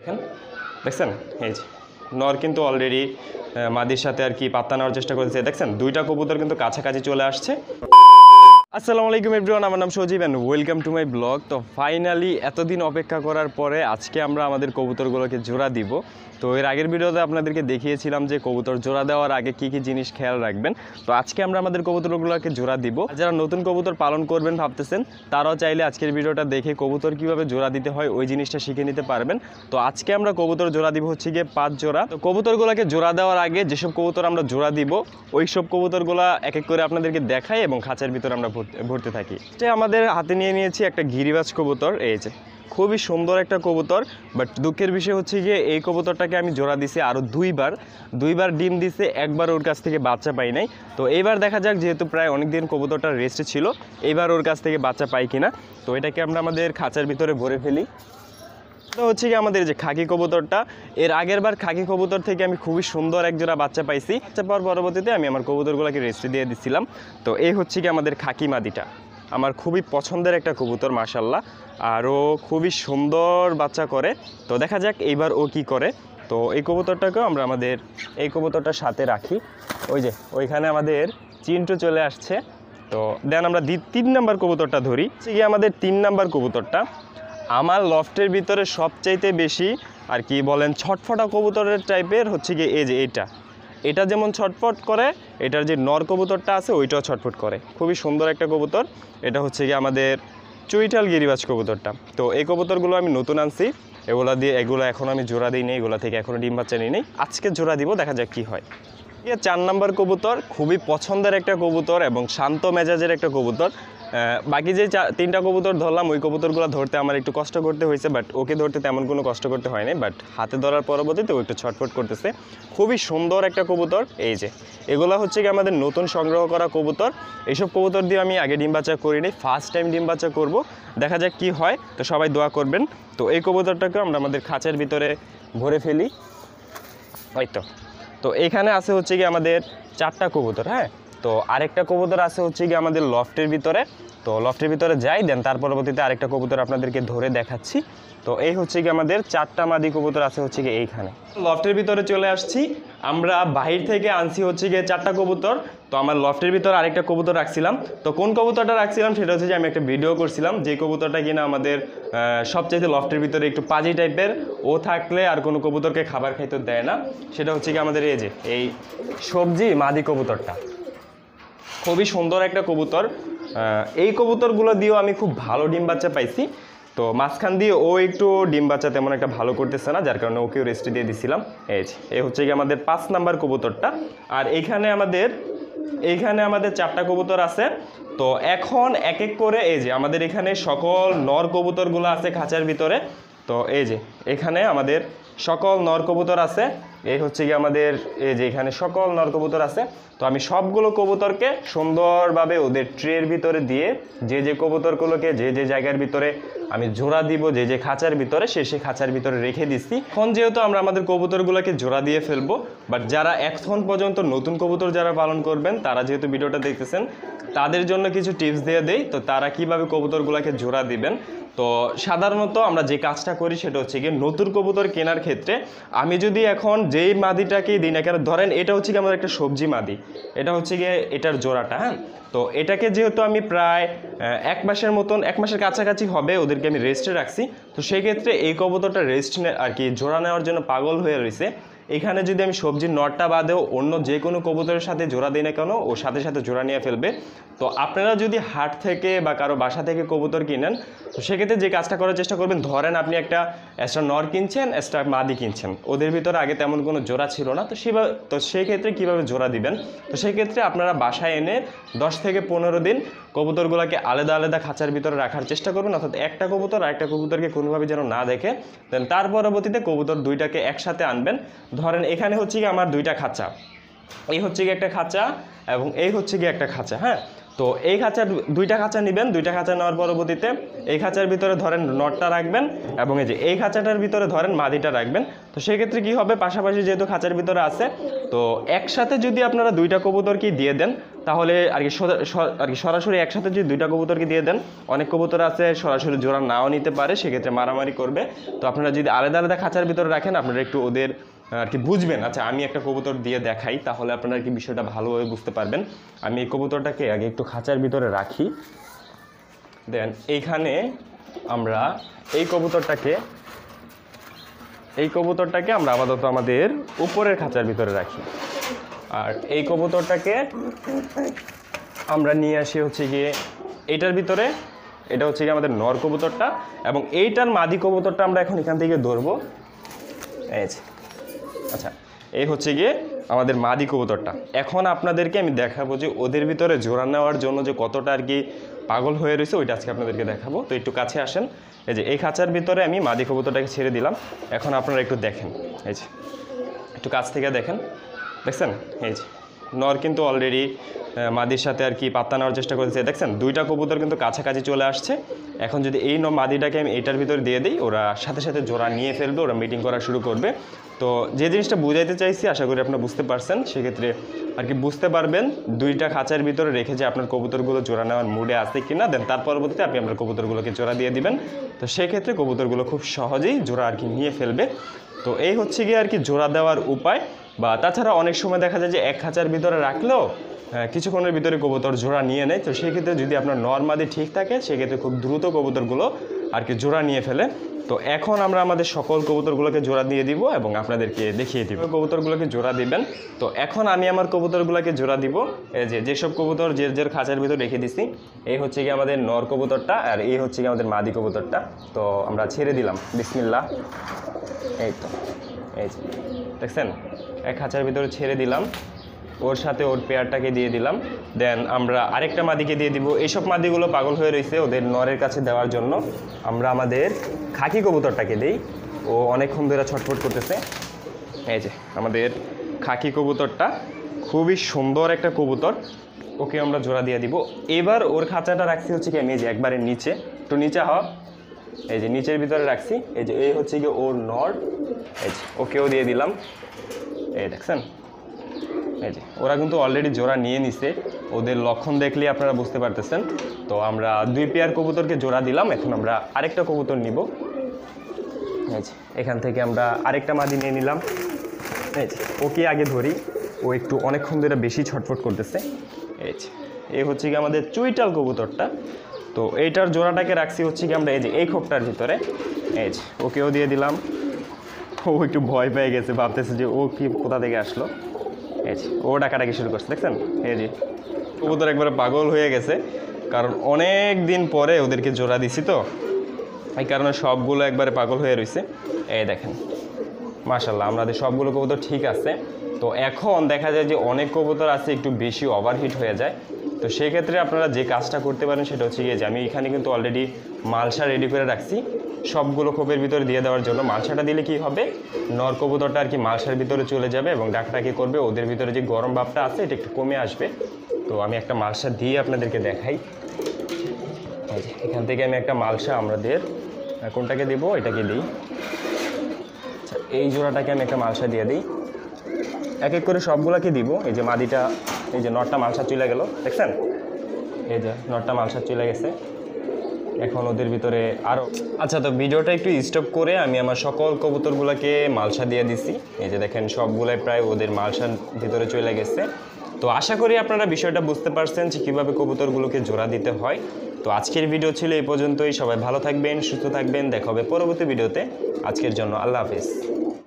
দেখছেন এই যে নর কিন্তু অলরেডি মাদির সাথে আর কি পাত্তা নেওয়ার চেষ্টা করেছে। দেখছেন দুইটা কবুতর কিন্তু কাছাকাছি চলে আসছে। আসসালামু আলাইকুম এভরিওয়ান, আমার নাম Sajib and welcome to my blog. তো ফাইনালি এতদিন অপেক্ষা করার পরে আজকে আমরা আমাদের কবুতরগুলোকে জোড়া দিব। তো এর আগের ভিডিওতে আপনাদেরকে দেখিয়েছিলাম যে কবুতর জোড়া দেওয়ার আগে কি কি জিনিস খেয়াল রাখবেন। তো আজকে আমরা আমাদের কবুতরগুলোকে জোড়া দিব। যারা নতুন কবুতর পালন করবেন ভাবতেছেন তারাও চাইলে আজকের ভিডিওটা দেখে কবুতর কিভাবে জোড়া দিতে হয় ওই জিনিসটা শিখে নিতে পারবেন। তো আজকে আমরা কবুতর জোড়া দিব হচ্ছে গিয়ে 5 জোড়া। তো কবুতরগুলোকে জোড়া দেওয়ার আগে যেসব কবুতর আমরা জোড়া দিব ওই সব কবুতরগুলা এক এক করে আপনাদেরকে দেখাই এবং খাঁচার ভিতরে আমরা ভরতে থাকি। আমাদের হাতে নিয়ে নিয়েছি একটা গিরিবাজ কবুতর। এই যে খুবই সুন্দর একটা কবুতর, বাট দুঃখের বিষয় হচ্ছে গিয়ে এই কবুতরটাকে আমি জোড়া দিছি আরও দুইবার ডিম দিছে, একবার ওর কাছ থেকে বাচ্চা পাই নাই। তো এইবার দেখা যাক, যেহেতু প্রায় অনেক দিন কবুতরটা রেস্টে ছিল, এইবার ওর কাছ থেকে বাচ্চা পাই কিনা। তো এটাকে আমরা আমাদের খাঁচার ভিতরে ভরে ফেলি। তো হচ্ছে কি আমাদের যে খাকি কবুতরটা, এর আগের বার খাকি কবুতর থেকে আমি খুবই সুন্দর এক জোড়া বাচ্চা পাইছি। বাচ্চা পাওয়ার পরবর্তীতে আমি আমার কবুতরগুলোকে রেস্টে দিয়ে দিছিলাম। তো এই হচ্ছে কি আমাদের খাকি মাদিটা, আমার খুবই পছন্দের একটা কবুতর মাশাল্লাহ, আরও খুবই সুন্দর বাচ্চা করে। তো দেখা যাক এইবার ও কি করে। তো এই কবুতরটাকেও আমরা আমাদের এই কবুতরটার সাথে রাখি। ওই যে ওইখানে আমাদের চিন্টু চলে আসছে। তো দেন আমরা 3 নাম্বার কবুতরটা ধরি। গিয়ে আমাদের 3 নাম্বার কবুতরটা আমার লফটের ভিতরে সবচাইতে বেশি আর কি বলেন ছটফটা কবুতরের টাইপের হচ্ছে গিয়ে এই যে এটা যেমন ছটফট করে, এটার যে নর কবুতরটা আছে ওইটাও ছটফট করে। খুবই সুন্দর একটা কবুতর। এটা হচ্ছে গিয়ে আমাদের চুইটাল গিরিবাজ কবুতরটা। তো এই কবুতরগুলো আমি নতুন আনছি, এগুলো এখন আমি জোড়া দিই নেই, এগুলো থেকে এখনও ডিম বাচ্চা নিই নেই। আজকে জোড়া দিব, দেখা যাক কী হয়। 4 নাম্বার কবুতর খুবই পছন্দের একটা কবুতর এবং শান্ত মেজাজের একটা কবুতর। বাকি যে 3টা কবুতর ধরলাম ওই কবুতরগুলো ধরতে আমার একটু কষ্ট করতে হয়েছে, বাট ওকে ধরতে তেমন কোনো কষ্ট করতে হয়নি। বাট হাতে ধরার পরবর্তীতে ও একটু ছটফট করতেছে। খুবই সুন্দর একটা কবুতর। এই যে এগুলো হচ্ছে কি আমাদের নতুন সংগ্রহ করা কবুতর। এইসব কবুতর দিয়ে আমি আগে ডিম বাচ্চা করিনি, ফার্স্ট টাইম ডিম বাচ্চা করব। দেখা যাক কি হয়। তো সবাই দোয়া করবেন। তো এই কবুতরটাকে আমরা আমাদের খাঁচার ভিতরে ভরে ফেলি। ওই তো এইখানে আছে হচ্ছে কি আমাদের 4টা কবুতর। হ্যাঁ, তো আরেকটা কবুতর আছে হচ্ছে কি আমাদের লফটের ভিতরে। তো লফটের ভিতরে যাই, দেন তার পরবর্তীতে আরেকটা কবুতর আপনাদেরকে ধরে দেখাচ্ছি। তো এই হচ্ছে কি আমাদের 4টা মাদি কবুতর আছে হচ্ছে কি এইখানে। লফটের ভিতরে চলে আসছি। আমরা বাহির থেকে আনছি হচ্ছে গিয়ে 4টা কবুতর। তো আমার লফটের ভিতরে আরেকটা কবুতর রাখছিলাম। তো কোন কবুতরটা রাখছিলাম সেটা হচ্ছে যে আমি একটা ভিডিও করছিলাম, যে কবুতরটা কিনা আমাদের সবচাইতে লফটের ভিতরে একটু পাজি টাইপের, ও থাকলে আর কোনো কবুতরকে খাবার খাইতে দেয় না। সেটা হচ্ছে কি আমাদের এই সবজি মাদি কবুতরটা। খুবই সুন্দর একটা কবুতর। এই কবুতরগুলো দিয়েও আমি খুব ভালো ডিম বাচ্চা পাইছি। তো মাঝখান দিয়ে ও একটু ডিম বাচ্চা তেমন একটা ভালো করতেছে না, যার কারণে ওকেও রেস্টে দিয়ে দিছিলাম। এই হচ্ছে কি আমাদের 5 নাম্বার কবুতরটা। আর এইখানে আমাদের 4টা কবুতর আছে। তো এখন এক এক করে এই যে আমাদের এখানে সকল নর কবুতরগুলো আছে খাঁচার ভিতরে। তো এই যে এখানে আমাদের সকল নর কবুতর আছে। এই হচ্ছে কি আমাদের এই যে এখানে সকল নর কবুতর আছে। তো আমি সবগুলো কবুতরকে সুন্দরভাবে ওদের ট্রের ভিতরে দিয়ে যে কবুতরগুলোকে যে জায়গার ভিতরে আমি জোড়া দিব, যে খাঁচার ভিতরে সে খাঁচার ভিতরে রেখে দিচ্ছি। এখন যেহেতু আমরা আমাদের কবুতরগুলোকে জোড়া দিয়ে ফেলবো, বাট যারা এখন পর্যন্ত নতুন কবুতর যারা পালন করবেন তারা যেহেতু ভিডিওটা দেখতেছেন তাদের জন্য কিছু টিপস দিয়ে দেই। তো তারা কিভাবে কবুতরগুলোকে জোড়া দিবেন। তো সাধারণত আমরা যে কাজটা করি সেটা হচ্ছে গিয়ে নতুন কবুতর কেনার ক্ষেত্রে আমি যদি এখন যেই মাদিটাকেই দিই না কেন, ধরেন এটা হচ্ছে কি আমার একটা সবজি মাদি, এটা হচ্ছে গিয়ে এটার জোড়াটা। হ্যাঁ, তো এটাকে যেহেতু আমি প্রায় 1 মাসের কাছাকাছি হবে ওদেরকে আমি রেস্টে রাখছি। তো সেই ক্ষেত্রে এই কবুতরটা রেস্ট আর কি জোড়া নেওয়ার জন্য পাগল হয়ে রয়েছে। এখানে যদি আমি সবজির নটটা বাদেও অন্য যে কোনো কবুতরের সাথে জোড়া দিই না কেন, ওর সাথে সাথে জোড়া নিয়ে ফেলবে। তো আপনারা যদি হাট থেকে বা কারো বাসা থেকে কবুতর কিনেন, তো সেক্ষেত্রে যে কাজটা করার চেষ্টা করবেন, ধরেন আপনি একটা এক্সট্রা নর কিনছেন, এক্সট্রা মাদি কিনছেন, ওদের ভিতরে আগে তেমন কোনো জোড়া ছিল না। তো সেই ক্ষেত্রে কীভাবে জোড়া দিবেন, তো সেই ক্ষেত্রে আপনারা বাসায় এনে 10 থেকে 15 দিন কবুতরগুলোকে আলাদা আলাদা খাঁচার ভিতরে রাখার চেষ্টা করবেন। অর্থাৎ একটা কবুতর আর একটা কবুতরকে কোনোভাবে যেন না দেখে। দেন তার পরবর্তীতে কবুতর 2টাকে একসাথে আনবেন। ধরেন এখানে হচ্ছে কি আমার 2টা খাঁচা, এই হচ্ছে কি একটা খাঁচা এবং এই হচ্ছে কি একটা খাঁচা। হ্যাঁ, তো এই খাঁচার দুইটা খাঁচা নেবেন, দুইটা খাঁচা নেওয়ার পরবর্তীতে এই খাঁচার ভিতরে ধরেন নটটা রাখবেন এবং এই যে এই খাঁচাটার ভিতরে ধরেন মাদিটা রাখবেন। তো সেক্ষেত্রে কী হবে, পাশাপাশি যেহেতু খাঁচার ভিতরে আছে, তো একসাথে যদি আপনারা দুইটা কবুতরকে দিয়ে দেন তাহলে আর কি সরাসরি একসাথে যদি দুইটা কবুতরকে দিয়ে দেন, অনেক কবুতর আছে সরাসরি জোড়া নাও নিতে পারে, সেক্ষেত্রে মারামারি করবে। তো আপনারা যদি আলাদা আলাদা খাঁচার ভিতরে রাখেন, আপনারা একটু ওদের আর কি বুঝবেন। আচ্ছা, আমি একটা কবুতর দিয়ে দেখাই, তাহলে আপনারা আর কি বিষয়টা ভালোভাবে বুঝতে পারবেন। আমি এই কবুতরটাকে আগে একটু খাঁচার ভিতরে রাখি, দেন এইখানে আমরা এই কবুতরটাকে আমরা আপাতত আমাদের উপরের খাঁচার ভিতরে রাখি, আর এই কবুতরটাকে আমরা নিয়ে আসি হচ্ছে গিয়ে এইটার ভিতরে। এটা হচ্ছে গিয়ে আমাদের নর কবুতরটা, এবং এইটার মাদি কবুতরটা আমরা এখন এখান থেকে ধরবো। এই যে, আচ্ছা, এই হচ্ছে গিয়ে আমাদের মাদি কবুতরটা। এখন আপনাদেরকে আমি দেখাবো যে ওদের ভিতরে জোড়া নেওয়ার জন্য যে কতটা আর কি পাগল হয়ে রয়েছে, ওইটা আজকে আপনাদেরকে দেখাবো। তো একটু কাছে আসেন। এই যে এই খাঁচার ভিতরে আমি মাদি কবুতরটাকে ছেড়ে দিলাম। এখন আপনারা একটু দেখেন, এই যে একটু কাছ থেকে দেখেন, দেখছেন? এই যে নর কিন্তু অলরেডি মাদির সাথে আর কি পাত্তা নেওয়ার চেষ্টা করেছে। দেখছেন, দুইটা কবুতর কিন্তু কাছাকাছি চলে আসছে। এখন যদি এই মাদিটাকে আমি এইটার ভিতরে দিয়ে দিই, ওরা সাথে সাথে জোড়া নিয়ে ফেলবে, ওরা মিটিং করা শুরু করবে। তো যে জিনিসটা বুঝাইতে চাইছি আশা করি আপনারা বুঝতে পারছেন। সেক্ষেত্রে আর কি বুঝতে পারবেন দুইটা খাঁচার ভিতরে রেখে যে আপনার কবুতরগুলো জোড়া নেওয়ার মুডে আছে কি না, দেন তার পরবর্তীতে আপনি আপনার কবুতরগুলোকে জোড়া দিয়ে দিবেন। তো সেক্ষেত্রে কবুতরগুলো খুব সহজেই জোড়া আর কি নিয়ে ফেলবে। তো এই হচ্ছে গিয়ে আর কি জোড়া দেওয়ার উপায়। বা তাছাড়া অনেক সময় দেখা যায় যে এক খাঁচার ভিতরে রাখলেও কিছুক্ষণের ভিতরে কবুতর জোড়া নিয়ে নেয়। তো সেক্ষেত্রে যদি আপনার নর মাদি ঠিক থাকে, সেক্ষেত্রে খুব দ্রুত কবুতরগুলো আর কি জোড়া নিয়ে ফেলে। তো এখন আমরা আমাদের সকল কবুতরগুলোকে জোড়া দিয়ে দিব এবং আপনাদেরকে দেখিয়ে দিব কবুতরগুলোকে জোড়া দিবেন। তো এখন আমি আমার কবুতরগুলোকে জোড়া দিব। এই যেসব কবুতর যে খাঁচার ভিতর রেখে দিছি, এই হচ্ছে কি আমাদের নর কবুতরটা, আর এই হচ্ছে কি আমাদের মাদি কবুতরটা। তো আমরা ছেড়ে দিলাম, বিসমিল্লাহ। এই তো, এই যে দেখছেন, এক খাঁচার ভিতরে ছেড়ে দিলাম, ওর সাথে ওর পেয়ারটাকে দিয়ে দিলাম। দেন আমরা আরেকটা মাদিকে দিয়ে দিব। এইসব মাদিগুলো পাগল হয়ে রয়েছে ওদের নরের কাছে দেওয়ার জন্য। আমরা আমাদের খাকি কবুতরটাকে দিই, ও অনেকক্ষণ ধরে ছটফট করতেছে। এই যে আমাদের খাকি কবুতরটা, খুবই সুন্দর একটা কবুতর, ওকে আমরা জোড়া দিয়ে দিব। এবার ওর খাঁচাটা রাখছি হচ্ছে কি আমি এই যে একবারে নিচে, একটু নিচে হওয়া, এই যে নিচের ভিতরে রাখছি। এই যে এই হচ্ছে গিয়ে ওর নর, এই যে ওকেও দিয়ে দিলাম। এই দেখছেন, এই যে ওরা কিন্তু অলরেডি জোড়া নিয়ে নিছে, ওদের লক্ষণ দেখলে আপনারা বুঝতে পারতেছেন। তো আমরা দুই পেয়ার কবুতরকে জোড়া দিলাম। এখন আমরা আরেকটা কবুতর নিব। এই যে এখান থেকে আমরা আরেকটা মাদি নিয়ে নিলাম। এই যে ওকে আগে ধরি, ও একটু অনেকক্ষণ ধরে বেশি ছটফট করতেছে। এই যে এই হচ্ছে কি আমাদের চুইটাল কবুতরটা। তো এইটার জোড়াটাকে রাখছি হচ্ছে কি আমরা এই যে এই খোপটার ভিতরে। এই যে ওকেও দিয়ে দিলাম। ও একটু ভয় পেয়ে গেছে, ভাবতেছে যে ও কি কোথা থেকে আসলো। এই যে ও ডাকাডাকি শুরু করছে, দেখছেন? এই যে কবুতর একবারে পাগল হয়ে গেছে, কারণ অনেক দিন পরে ওদেরকে জোড়া দিছি, তো এই কারণে সবগুলো একবারে পাগল হয়ে রয়েছে। এই দেখেন, মাশাআল্লাহ আমাদের সবগুলো কবুতর ঠিক আছে। তো এখন দেখা যায় যে অনেক কবুতর আছে একটু বেশি ওভারহিট হয়ে যায়। তো সেই ক্ষেত্রে আপনারা যে কাজটা করতে পারেন সেটা হচ্ছে গিয়ে যে আমি এখানে কিন্তু অলরেডি মালসা রেডি করে রাখছি সবগুলো খোপের ভিতরে দিয়ে দেওয়ার জন্য। মালসাটা দিলে কি হবে, নর কবুতরটা আর কি মালসার ভিতরে চলে যাবে এবং ডাকটাকি করবে, ওদের ভিতরে যে গরম ভাবটা আছে এটা একটু কমে আসবে। তো আমি একটা মালসা দিয়ে আপনাদেরকে দেখাই। এখান থেকে আমি একটা মালসা আমাদের কোনটাকে দেব, এটাকে দিই। আচ্ছা, এই জোড়াটাকে আমি একটা মালসা দিয়ে দিই। এক এক করে সবগুলোকে দিব। এই যে মাদিটা, এই যে নটটা মালসা চলে গেল, দেখছেন? এই যে নটটা মালসা চলে গেছে। এখন ওদের ভিতরে আরও, আচ্ছা, তো ভিডিওটা একটু স্টপ করে আমি আমার সকল কবুতরগুলোকে মালসা দিয়ে দিছি। এই যে দেখেন সবগুলাই প্রায় ওদের মালসার ভিতরে চলে গেছে। তো আশা করি আপনারা বিষয়টা বুঝতে পারছেন যে কীভাবে কবুতরগুলোকে জোড়া দিতে হয়। তো আজকের ভিডিও ছিল এই পর্যন্তই। সবাই ভালো থাকবেন, সুস্থ থাকবেন, দেখা হবে পরবর্তী ভিডিওতে। আজকের জন্য আল্লাহ হাফেজ।